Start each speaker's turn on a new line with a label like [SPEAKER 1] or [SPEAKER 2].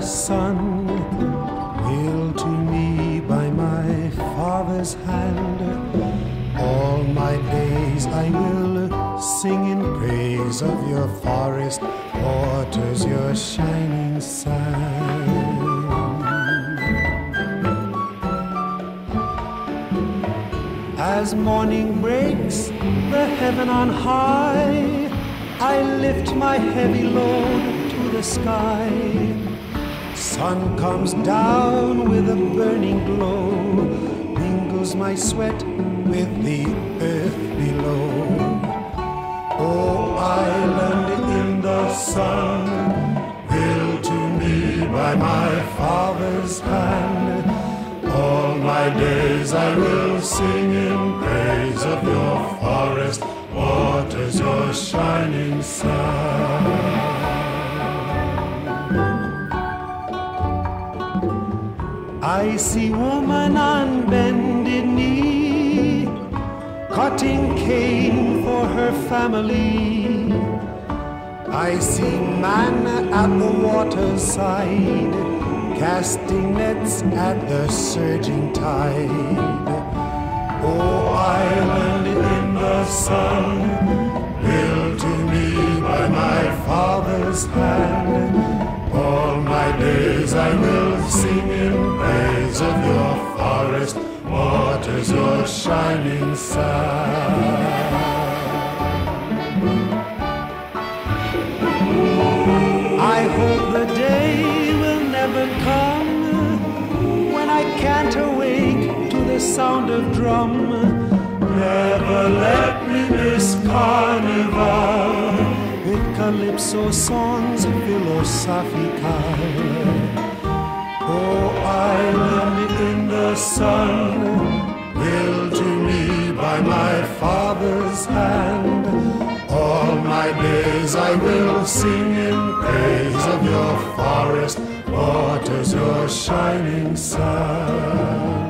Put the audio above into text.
[SPEAKER 1] sun, willed to me by my Father's hand. All my days I will sing in praise of your forest waters, your shining sun. As morning breaks the heaven on high, I lift my heavy load to the sky. Sun comes down with a burning glow, mingles my sweat with the earth below. Oh, island in the sun, willed to me by my Father's hand. All my days I will sing in praise of your forest waters, your shining sun. I see woman on bended knee, cutting cane for her family. I see man at the waterside, casting nets at the surging tide. Oh, island in the sun, willed to me by my Father's hand. All my days I will sing in praise of your forest waters, your shining sun. I hope the day will never come when I can't awake to the sound of drum. Never let me miss Carnival with calypso songs philosophical. Oh, island in the sun, willed to me by my Father's hand. All my days I will sing in praise of your forest waters, your shining sun.